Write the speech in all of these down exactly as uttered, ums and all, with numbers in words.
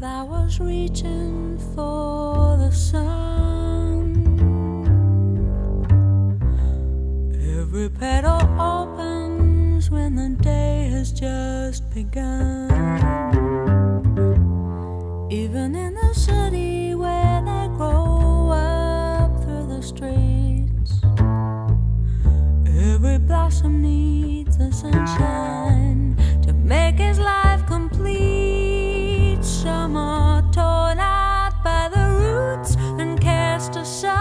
flowers reaching for the sun. Every petal opens when the day has just begun. Even in the city where they grow up through the streets, every blossom needs the sunshine to make his life complete. Some are torn out by the roots and cast aside,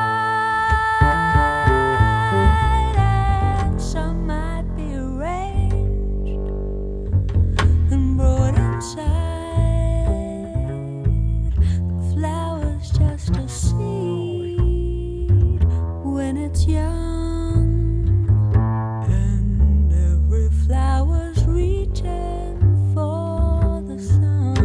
and some might be arranged and brought inside. The flower's just a seed when it's young, and every flower's reaching for the sun.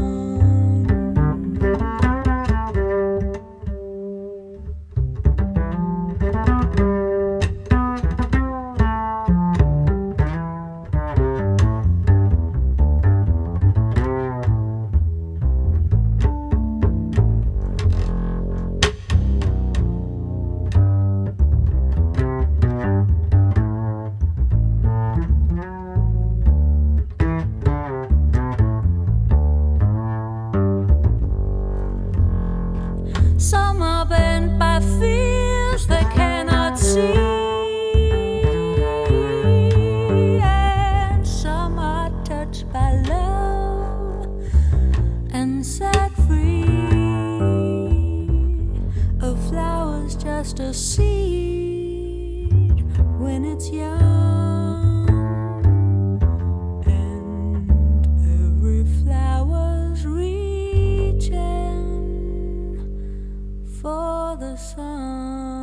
Some are bent by fears they cannot see, and some are touched by love and set free. A flower's just a seed when it's young, and every flower's reaching for the sun.